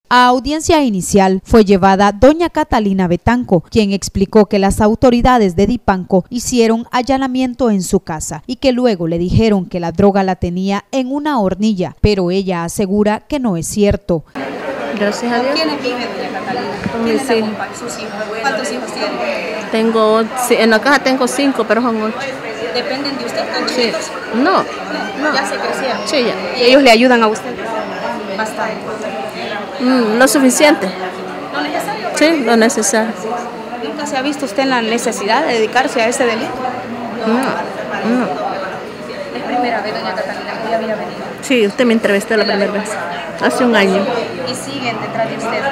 A audiencia inicial fue llevada doña Catalina Betanco, quien explicó que las autoridades de Dipanco hicieron allanamiento en su casa y que luego le dijeron que la droga la tenía en una hornilla, pero ella asegura que no es cierto. Gracias a Dios. ¿Quiénes viven, doña Catalina? Con mis hijos. ¿Sus hijos? ¿Cuántos hijos tienen? En la caja tengo 5, pero son 8. ¿Dependen de usted? ¿Tan Sí. chiquitos? No. ¿Ya se crecieron? Sí, ya. ¿Y ellos le ayudan a usted? Bastante. Lo suficiente. ¿Lo necesario? Sí, lo necesario. ¿Nunca se ha visto usted en la necesidad de dedicarse a ese delito? No. Es primera vez, doña Catalina, que ya había venido. Sí, usted me entrevistó la primera vez. Hace un año. Y siguen detrás de usted.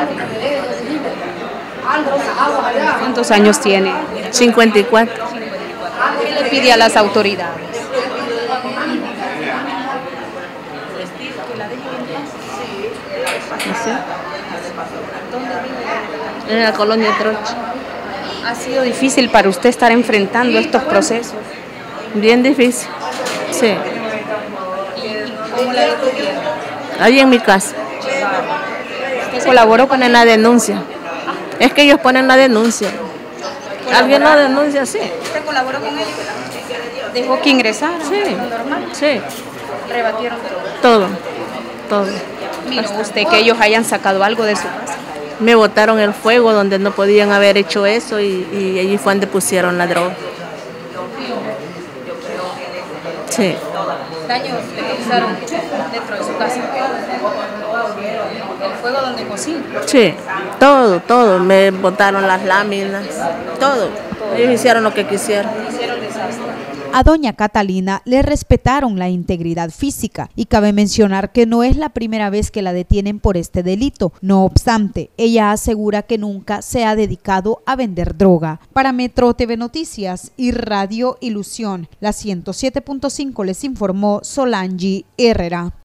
¿Cuántos años tiene? 54. ¿Qué le pide a las autoridades? En la colonia Troche. ¿Ha sido difícil para usted estar enfrentando estos procesos? Bien difícil. Sí. ¿Cómo la detuvieron? Ahí en mi casa. ¿Usted colaboró con Ponen la denuncia. Es que ellos ponen la denuncia. ¿Alguien la denuncia? Sí. ¿Usted colaboró con ellos? ¿Dejó que ingresaran? Sí. ¿Normal? Sí. ¿Rebatieron todo? Todo. ¿Miró usted que ellos hayan sacado algo de su casa? Me botaron el fuego donde no podían haber hecho eso y allí fue donde pusieron la droga. Sí. ¿Daños le causaron dentro de su casa? ¿El fuego donde cocina? Sí, todo. Me botaron las láminas, todo. Ellos hicieron lo que quisieron. Hicieron desastre. A doña Catalina le respetaron la integridad física y cabe mencionar que no es la primera vez que la detienen por este delito. No obstante, ella asegura que nunca se ha dedicado a vender droga. Para Metro TV Noticias y Radio Ilusión, la 107.5 les informó Solange Herrera.